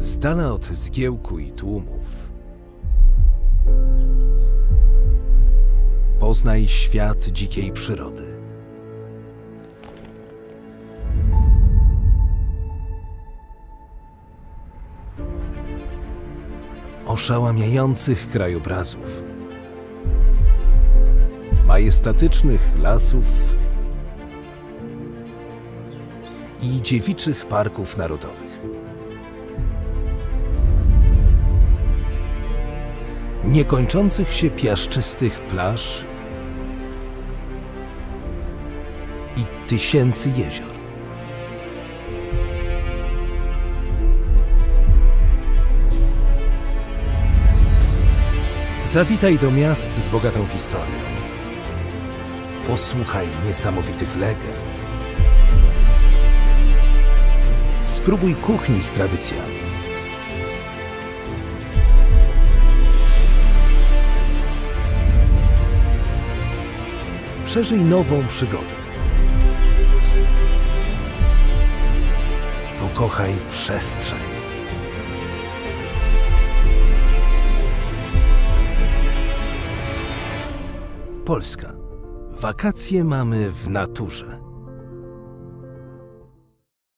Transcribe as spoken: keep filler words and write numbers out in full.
Z dala od zgiełku i tłumów poznaj świat dzikiej przyrody. Oszałamiających krajobrazów, majestatycznych lasów i dziewiczych parków narodowych. Niekończących się piaszczystych plaż i tysięcy jezior. Zawitaj do miast z bogatą historią. Posłuchaj niesamowitych legend. Spróbuj kuchni z tradycjami. Przeżyj nową przygodę. Pokochaj przestrzeń. Polska. Wakacje mamy w naturze.